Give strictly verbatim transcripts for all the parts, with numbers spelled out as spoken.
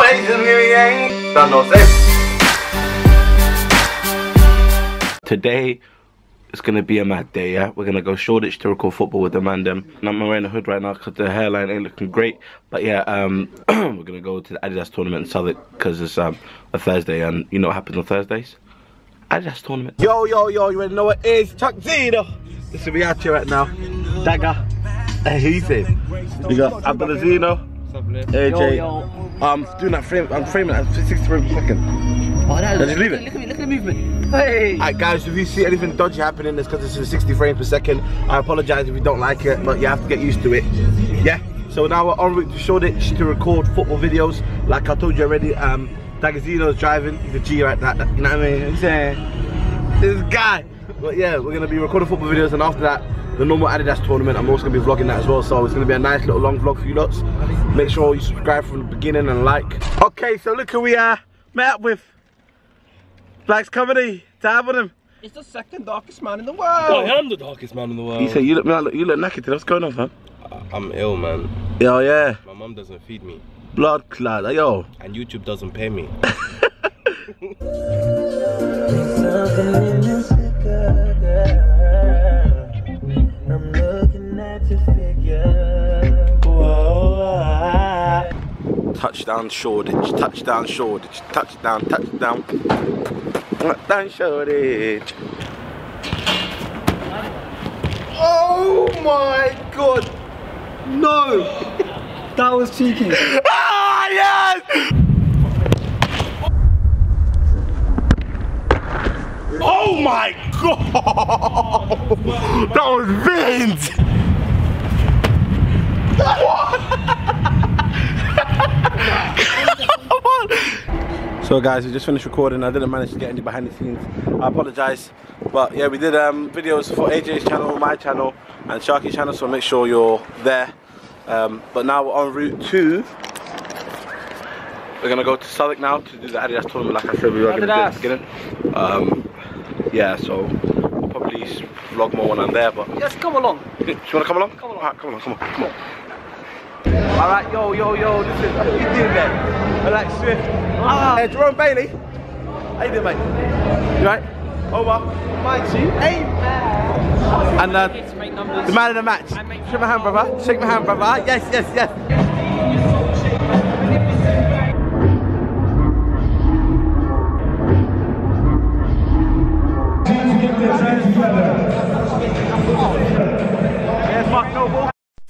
Today it's gonna be a mad day, yeah? We're gonna go Shoreditch to record football with the man them. And I'm wearing a hood right now because the hairline ain't looking great. But yeah, um, we're gonna go to the Adidas tournament in Southwark because it's um, a Thursday, and you know what happens on Thursdays? Adidas tournament. Yo, yo, yo, you wanna know what it is? Chuck Zeno! This will be out here right now. Dagger. Hey, who you say? We got Abdullah Zeno, A J. Yo, yo. I'm doing that frame, I'm framing at sixty frames per second. Oh, that Just leave it. Look at me, look at the movement. Hey! Alright guys, if you see anything dodgy happening, it's because it's sixty frames per second. I apologise if you don't like it, but you have to get used to it. Yeah? So now we're en route to Shoreditch to record football videos. Like I told you already, um, Dagazino's driving. He's a G like that, you know what I mean? I'm saying, this guy. But yeah, we're going to be recording football videos, and after that, the normal Adidas tournament. I'm also going to be vlogging that as well, so it's going to be a nice little long vlog for you lots. Make sure you subscribe from the beginning and like. Okay, so look who we are met up with. Black's Comedy, tab on him. He's the second darkest man in the world. I am the darkest man in the world. He said, you look, man, you look knackered today. What's going on, fam? I'm ill, man. Yo, yeah. My mum doesn't feed me. Blood clot, yo. And YouTube doesn't pay me. Touchdown Shoreditch, touchdown Shoreditch, touchdown, touchdown, touchdown Shoreditch. Oh my god! No! That was cheeky. Ah, yes! Oh my god! That was Vince! So guys, we just finished recording. I didn't manage to get any behind the scenes. I apologise, but yeah, we did um, videos for A J's channel, my channel, and Sharky's channel. So make sure you're there. Um, but now we're en route to. We're gonna go to Southwark now to do the Adidas tournament, like I said we were gonna do at the beginning. Um, yeah, so I'll probably vlog more when I'm there. But Yes, come along. do you wanna come along? Come along. Alright, come on, come on, come on. Alright, yo, yo, yo, listen. What you doing there? Relax, Swift. Ah. Hey, Jerome Bailey. How you doing, mate? You right? Over. Mind you. Hey, man. And uh, the man of the match. Shake my hand, brother. Shake my hand, brother. Yes, yes, yes. Yes, Mark Noble.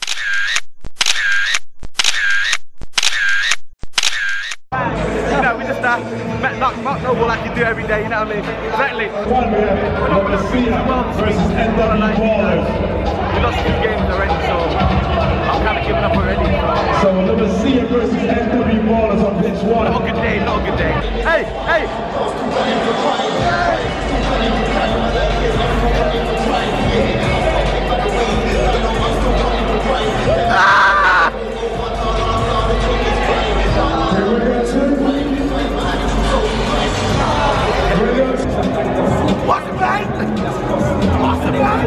You know, we just uh, met Mark, Mark Noble like you do every day, you know what I mean? Exactly. One we have Lumacina versus N W Ballers. We lost two games already, so I'm kind of giving up already. So Lumacina versus N W Ballers on pitch one. Not a good day, not a good day. Hey, hey! Ah! What's the plan? What's the plan?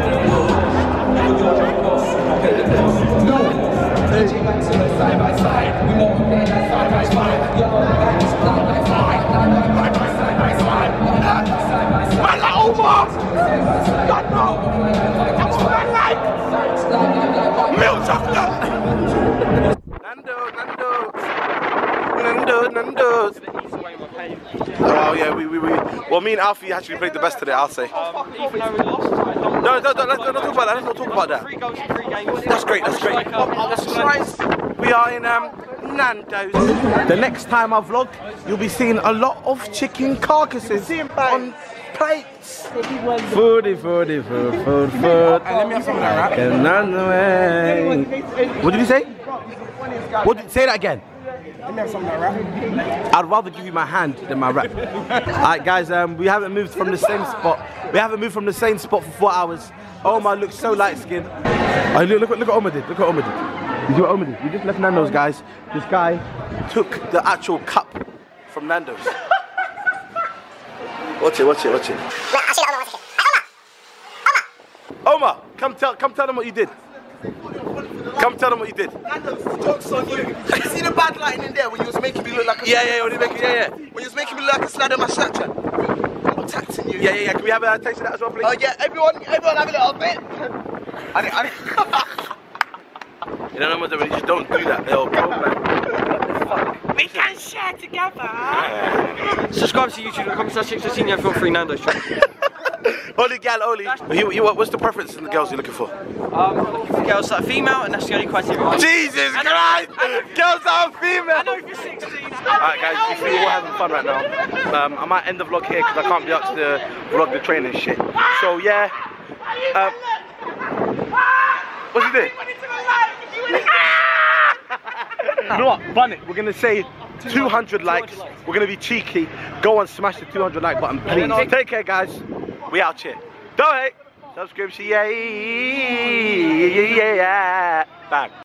Side by side, we won't play that side by side. Side by side, side by side, side by side. My little boss! God no! That's what I like! Milk chocolate! Nando, Nando. Nando, Nando's. Oh yeah, we, we, we. Well, me and Alfie actually played the best today, I'll say. Um, even though we lost, I don't No, no, no, let's not talk about that. Let's not talk about that. Three goals in three games. That's great, that's great. Like, um, Oh, that's right. We are in um, Nando's. The next time I vlog, you'll be seeing a lot of chicken carcasses on plates. Foodie, foodie, food, food, food. And let me have some of that rap. And on the way. What did you say? What did, say that again. Let me have some of that rap. I'd rather give you my hand than my rap. Alright guys, um, we haven't moved from the same spot. We haven't moved from the same spot for four hours. Omar looks so light skinned. Oh, look, look, look what Omar did. Look what Omar did. You see what Omar did? We just left Nando's, guys. This guy took the actual cup from Nando's. Watch it, watch it, watch it. Omar, come tell, come tell them what you did. Come tell them what you did. Jokes on you. You see the bad lighting in there when you was making me look like a Yeah, yeah, what did you make? Yeah, yeah. when you was making me look like a slide on my Snapchat. I'm taxing you. Yeah, yeah, yeah. Can we have a taste of that as well, please? Oh yeah, everyone, everyone have a little bit. I didn't, I didn't. You know, no, just don't do that. They'll go, man. We can share together. Subscribe to YouTube dot com slash six fifteen if you want free Nando's. Only gal, only. You, you, what's the preference in the girls you're looking for? Um, I'm looking for girls that are female, and that's the only criteria. Jesus Christ! Girls that are female! I know if you're sixteen. Alright guys, you see we're all having fun right now. Um, I might end the vlog here because I can't be up to the vlog the training shit. So yeah. Um, what's he doing? You know what? Bun it. We're gonna say two hundred likes. We're gonna be cheeky. Go and smash the two hundred like button, please. Take care, guys. We out here. Don't hate. Subscribe. Yeah, yeah, yeah. Bang.